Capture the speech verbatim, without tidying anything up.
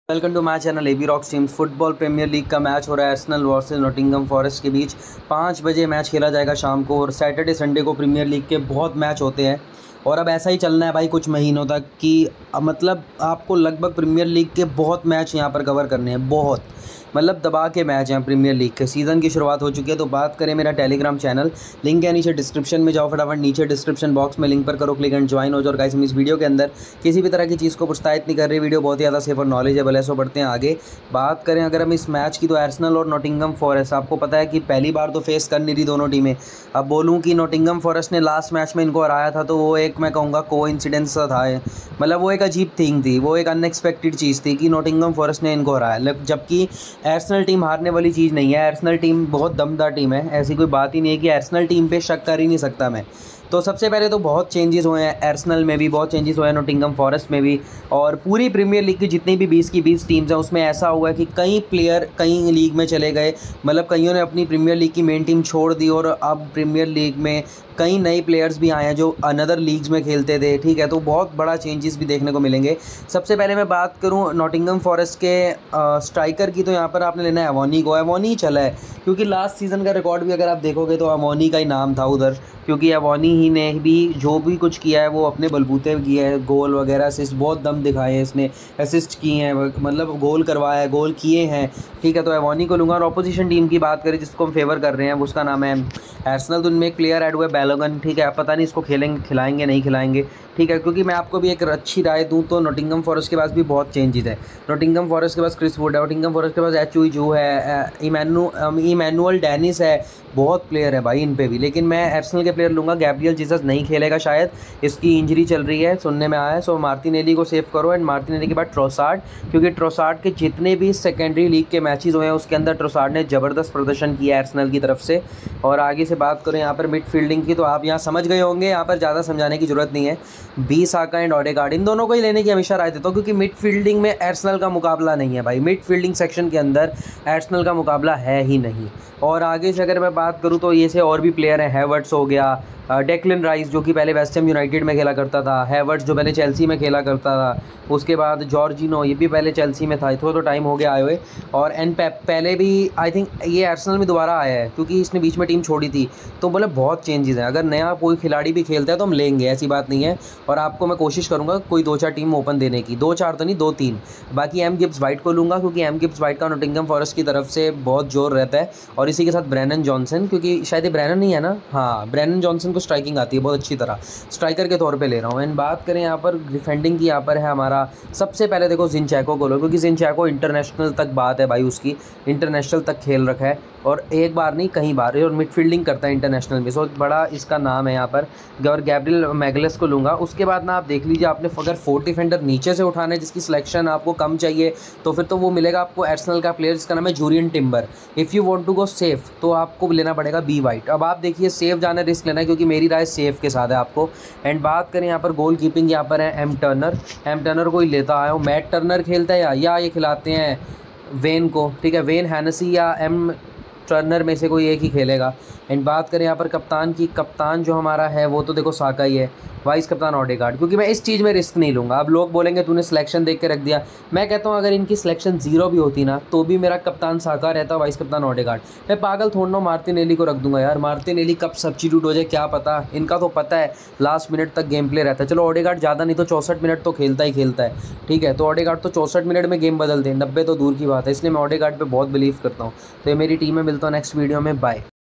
Welcome to my channel AB rocks teams. Football premier league का match हो रहा है आर्सेनल वर्सेस नॉटिंघम फॉरेस्ट के बीच। पाँच बजे मैच खेला जाएगा शाम को। और सैटरडे संडे को प्रीमियर लीग के बहुत मैच होते हैं और अब ऐसा ही चलना है भाई कुछ महीनों तक कि मतलब आपको लगभग प्रीमियर लीग के बहुत मैच यहाँ पर कवर करने हैं। बहुत मतलब दबा के मैच हैं प्रीमियर लीग के। सीज़न की शुरुआत हो चुकी है। तो बात करें मेरा टेलीग्राम चैनल, लिंक है नीचे डिस्क्रिप्शन में, जाओ फटाफट नीचे डिस्क्रिप्शन बॉक्स में लिंक पर करो क्लिक एंड ज्वाइन हो जाओ। गाइस हम इस वीडियो के अंदर किसी भी तरह की चीज़ को प्रोत्साहित नहीं कर रही। वीडियो बहुत ही ज़्यादा सेफ और नॉलेजेबल है। सो बढ़ते हैं आगे। बात करें अगर हम इस मैच की तो आर्सेनल और नॉटिंघम फॉरेस्ट, आपको पता है कि पहली बार तो फेस कर नहीं रही दोनों टीमें। अब बोलूँ कि नॉटिंघम फॉरेस्ट ने लास्ट मैच में इनको हराया था तो वो एक मैं कहूँगा को इंसिडेंस सा था। मतलब वो एक अजीब थिंग थी, वो एक अनएक्सपेक्टेड चीज़ थी कि नॉटिंघम फॉरेस्ट ने इनको हराया, जबकि आर्सेनल टीम हारने वाली चीज़ नहीं है। आर्सेनल टीम बहुत दमदार टीम है, ऐसी कोई बात ही नहीं है कि आर्सेनल टीम पे शक कर ही नहीं सकता मैं। तो सबसे पहले तो बहुत चेंजेस हुए हैं आर्सेनल में भी, बहुत चेंजेस हुए हैं नॉटिंघम फॉरेस्ट में भी, और पूरी प्रीमियर लीग की जितनी भी बीस की बीस टीम्स हैं उसमें ऐसा हुआ है कि कई प्लेयर कई लीग में चले गए। मतलब कईयों ने अपनी प्रीमियर लीग की मेन टीम छोड़ दी और अब प्रीमियर लीग में कई नए प्लेयर्स भी आए हैं जो अनदर लीग्स में खेलते थे। ठीक है, तो बहुत बड़ा चेंजेस भी देखने को मिलेंगे। सबसे पहले मैं बात करूं नॉटिंघम फॉरेस्ट के स्ट्राइकर की, तो यहाँ पर आपने लेना है अवोनी को। अवोनी ही चला है क्योंकि लास्ट सीज़न का रिकॉर्ड भी अगर आप देखोगे तो अवोनी का ही नाम था उधर, क्योंकि अवोनी ही ने भी जो भी कुछ किया है वो अपने बलबूते किया है। गोल वगैरह असिस्ट बहुत दम दिखाए हैं इसने, असिस्ट किए हैं, मतलब गोल करवाया है, गोल किए हैं। ठीक है, तो अवोनी को लूँगा। और अपोजिशन टीम की बात करें जिसको हम फेवर कर रहे हैं उसका नाम है आर्सेनल। तो उनमें एक प्लेयर ऐड हुआ है बैलोगन। ठीक है, पता नहीं इसको खेलेंगे खिलाएंगे नहीं खिलाएंगे। ठीक है, क्योंकि मैं आपको भी एक अच्छी राय दूं तो नॉटिंघम फॉरेस्ट के पास भी बहुत चेंजेस है। नॉटिंघम फॉरेस्ट के पास क्रिस वुड है, नॉटिंघम फॉरेस्ट के पास एच यू जू है, इमैनु इमैनुअल डेनिस है, बहुत प्लेयर है भाई इन पे भी। लेकिन मैं आर्सेनल के प्लेयर लूँगा। गैब्रियल जीसस नहीं खेलेगा शायद, इसकी इंजरी चल रही है सुनने में आया है। सो मार्टिनेली को सेव करो। एंड मार्टिनेली के बाद ट्रोसार्ड, क्योंकि ट्रोसार्ड के जितने भी सेकेंडरी लीग के मैचेस हुए हैं उसके अंदर ट्रोसार्ड ने ज़बरदस्त प्रदर्शन किया है आर्सेनल की तरफ से। और आगे से बात करें यहाँ पर मिडफील्डिंग की, तो आप यहाँ समझ गए होंगे, यहाँ पर ज़्यादा समझाने की ज़रूरत नहीं है। बी साका एंड ओडेगार्ड, इन दोनों को ही लेने की हमेशा राय देता हूँ, क्योंकि मिडफील्डिंग में आर्सेनल का मुकाबला नहीं है भाई। मिडफील्डिंग सेक्शन के अंदर आर्सेनल का मुकाबला है ही नहीं। और आगे से अगर मैं बात करूँ तो ये से और भी प्लेयर हैं। हैवर्ट्स हो गया, डेक्लन राइस जो कि पहले वेस्ट हैम यूनाइटेड में खेला करता था, हैवर्ट्स जो पहले चेल्सी में खेला करता था, उसके बाद जॉर्जिनो ये भी पहले चेल्सी में था, थोड़ा तो टाइम हो गया आए हुए। और एन पेप पहले भी आई थिंक ये आर्सेनल में दोबारा आया है क्योंकि इसने बीच में टीम छोड़ी थी। तो बोले बहुत चेंजेस हैं। अगर नया कोई खिलाड़ी भी खेलता है तो हम लेंगे, ऐसी बात नहीं है। और आपको मैं कोशिश करूँगा कोई दो चार टीम ओपन देने की, दो चार तो नहीं दो तीन। बाकी एम गिब्स वाइट को लूँगा क्योंकि एम गिब्स वाइट का नॉटिंघम फॉरेस्ट की तरफ से बहुत जोर रहता है। और इसी के साथ ब्रैनन जॉनसन, क्योंकि शायद ये ब्रैनन नहीं है ना, हाँ ब्रैनन जॉनसन को स्ट्राइकिंग आती है बहुत अच्छी तरह, स्ट्राइकर के तौर पे ले रहा हूँ। एंड बात करें यहाँ पर डिफेंडिंग की, यहाँ पर है हमारा सबसे पहले देखो जिनचैको को लो, क्योंकि जिनचैको इंटरनेशनल तक बात है भाई उसकी, इंटरनेशनल तक खेल रखा है और एक बार नहीं कई बार, और मिडफील्डिंग करता है इंटरनेशनल में। सो बड़ा इसका नाम है यहाँ पर। और गैब्रियल मैगलेस को लूँगा। उसके बाद ना आप देख लीजिए, आपने अगर फोर्थ डिफेंडर नीचे से उठाना है जिसकी सिलेक्शन आपको कम चाहिए तो फिर तो वो मिलेगा आपको आर्सेनल का प्लेयर जिसका नाम है Jurrien Timber. If you want to go safe तो आपको लेना पड़ेगा बी वाइट। अब आप देखिए सेफ जाना रिस्क लेना है, क्योंकि मेरी राय सेफ के साथ है आपको। एंड बात करें यहाँ पर गोल कीपिंग, यहाँ पर है एम टर्नर। एम टर्नर को ही लेता आया हूँ। मैट टर्नर खेलता है या, या ये खिलाते हैं वेन को। ठीक है, वेन हैनेसी या एम टर्नर में से कोई एक ही खेलेगा। एंड बात करें यहाँ पर कप्तान की, कप्तान जो हमारा है वो तो देखो साका ही है, वाइस कप्तान ओडेगार्ड, क्योंकि मैं इस चीज़ में रिस्क नहीं लूँगा। अब लोग बोलेंगे तूने सिलेक्शन देख के रख दिया, मैं कहता हूँ अगर इनकी सिलेक्शन जीरो भी होती ना तो भी मेरा कप्तान साका रहता, वाइस कप्तान ओडेगार्ड। मैं पागल थोड़ा मार्टिनेली को रख दूंगा यार, मार्टिनेली कब सब्स्टिट्यूट हो जाए क्या पता। इनका तो पता है लास्ट मिनट तक गेम प्ले रहता है। चलो ओडेगार्ड ज़्यादा नहीं तो चौंसठ मिनट तो खेलता ही खेलता है। ठीक है, तो ओडेगार्ड तो चौंसठ मिनट में गेम बदल दें, नब्बे तो दूर की बात है, इसलिए मैं ओडेगार्ड पर बहुत बिलीव करता हूँ। तो ये मेरी टीम में, मिलता हूँ नेक्स्ट वीडियो में, बाय।